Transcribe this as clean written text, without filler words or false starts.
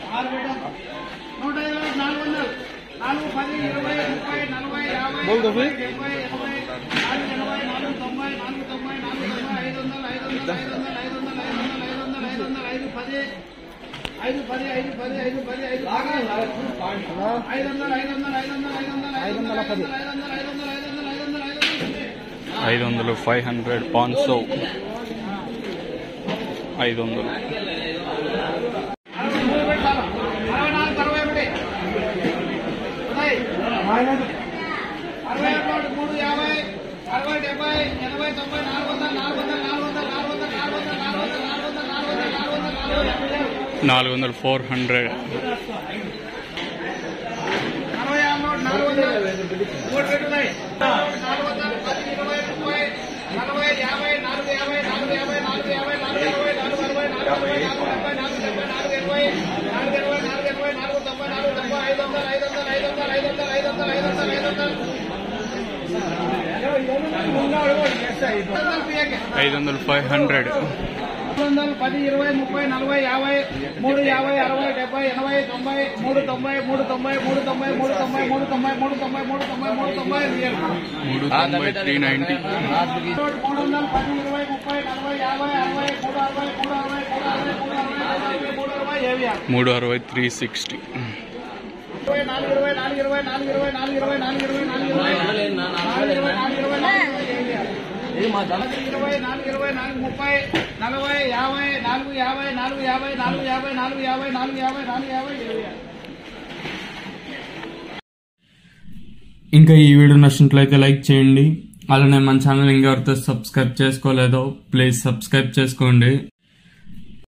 $500 500 500 400 400 500 10, 20, 30, 40, 50, 40, 50, 60, 70, 80, 90, 360 ఇంకా ఈ వీడియో నచ్చినట్లయితే లైక్ చేయండి. అలానే మన ఛానల్ ఇంకెవరితో సబ్స్క్రైబ్ చేసుకోలేదో ప్లీజ్ సబ్స్క్రైబ్ చేసుకోండి.